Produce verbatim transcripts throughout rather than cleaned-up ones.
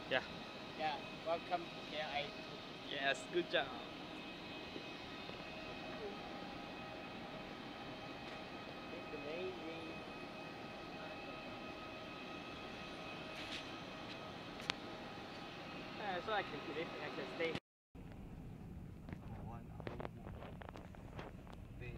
Yeah. Yeah, welcome K I. Yes, good job. It's amazing. Uh, so I can live, I can stay. One hour more. Wait.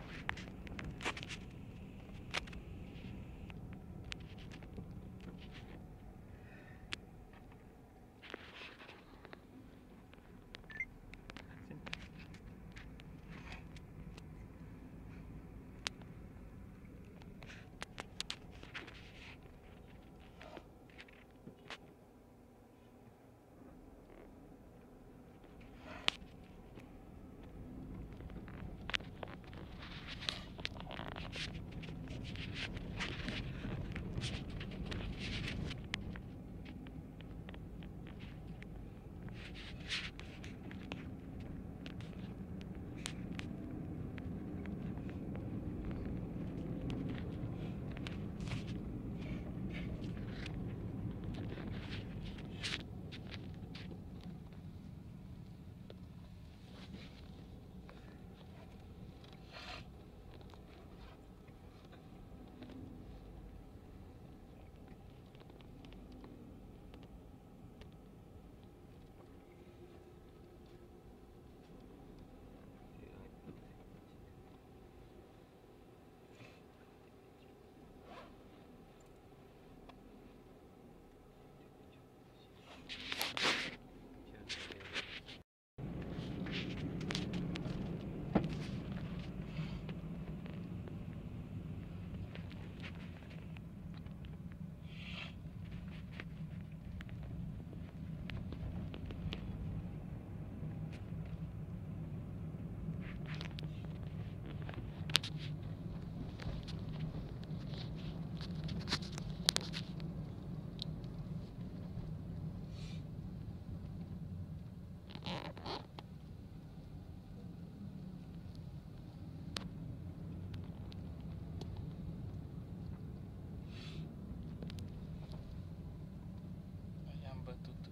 Ayam betutu.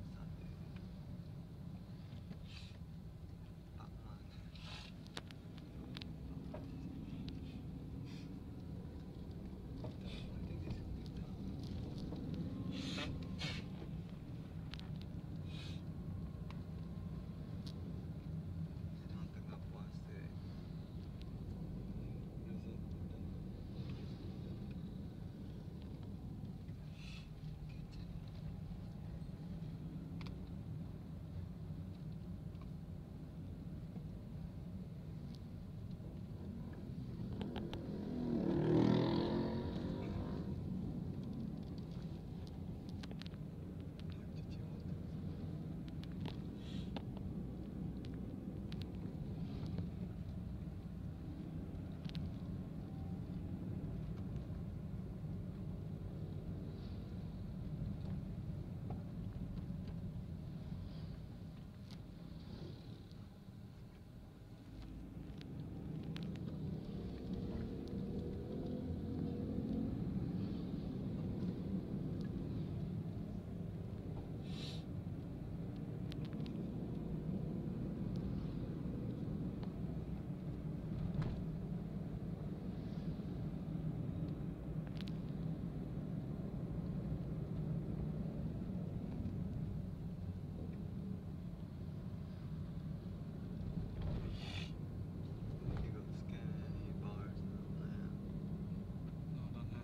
No, don't have.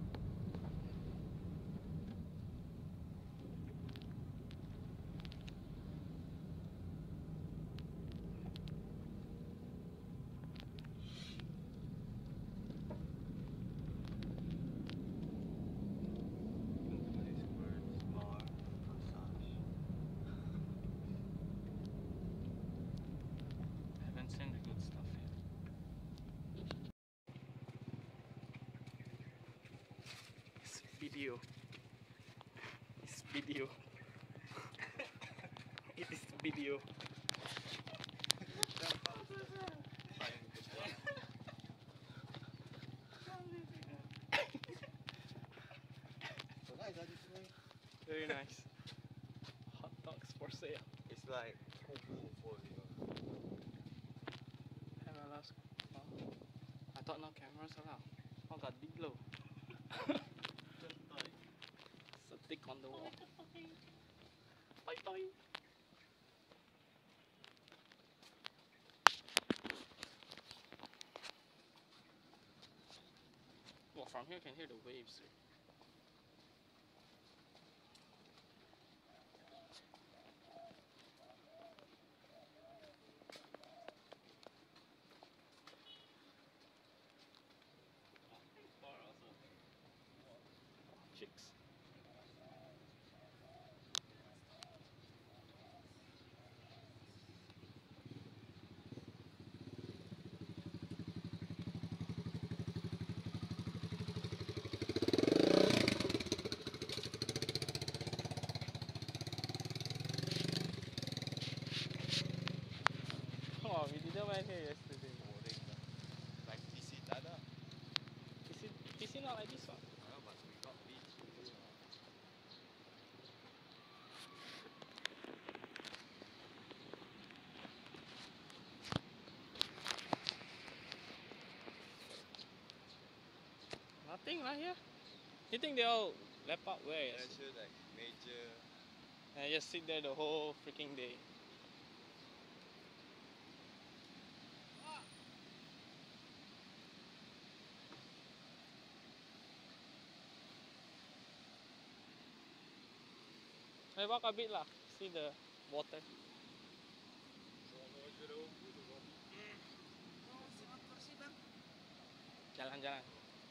Haven't seen the good stuff yet. It's video. It's video. It is video. So nice, I just like Very nice. for sale. It's like Kuku for you. Cameras. Oh. I thought no cameras allowed. Oh, got big low. Stick on the wall. Bye bye. Well, from here you can hear the waves. Chicks. Oh, we didn't went here yesterday. Boring lah. Like T C tak ada. Is it, is it not like this one? Ah, but we got beach. Nothing right here. You think they all lap out where? Yeah, Yes. sure, like major. And just sit there the whole freaking day. Hey, walk a bit lah. See the water. Jalan-jalan.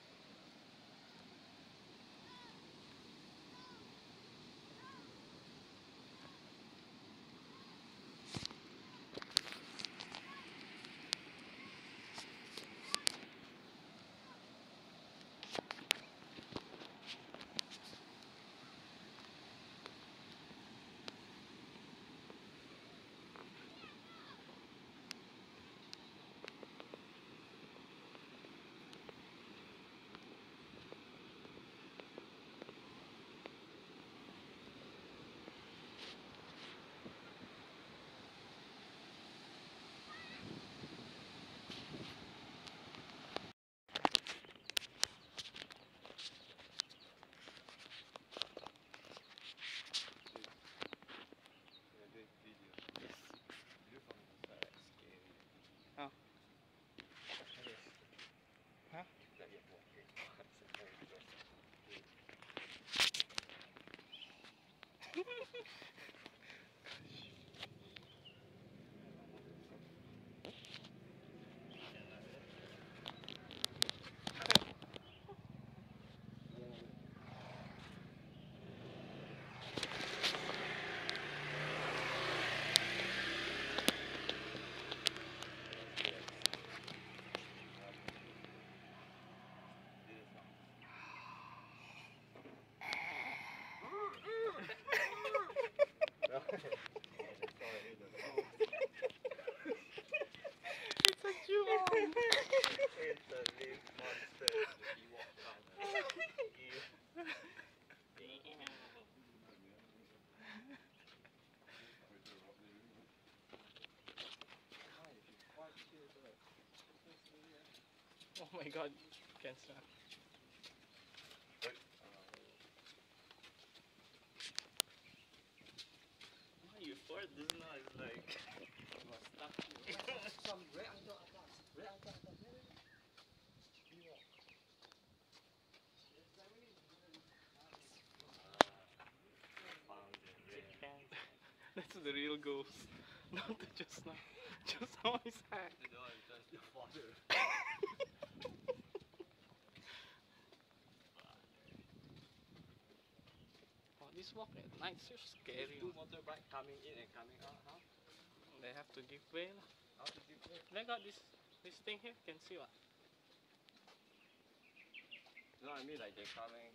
It's a jewel. It's a big monster. He walked down. Oh my god, cancel. Why you fart this noise like was stuck here. Some right under atas. Right under atas. He walked. That's the real ghost. Not the just now. Just now is hack. No, that's your father. Oh, this walk at night is so scary. Two motorbike coming in and coming out. How? They have to give way lah. How to give way? They got this this thing here, can see what? No, I mean like they're coming.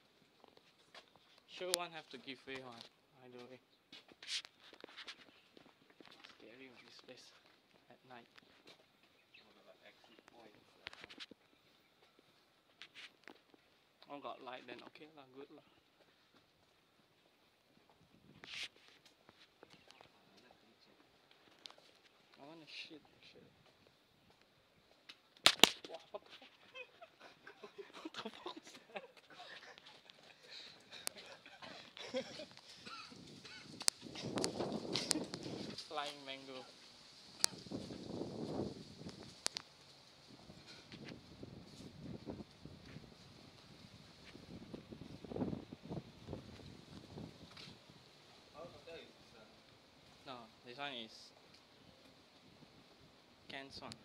Sure one have to give way one. Either way. Scary on this place at night. Like exit points. Oh, got light then okay lah, good lah. Shit, shit. Wow, what the fuck? What the fuck was that? Flying mango. No, this one is Can's one.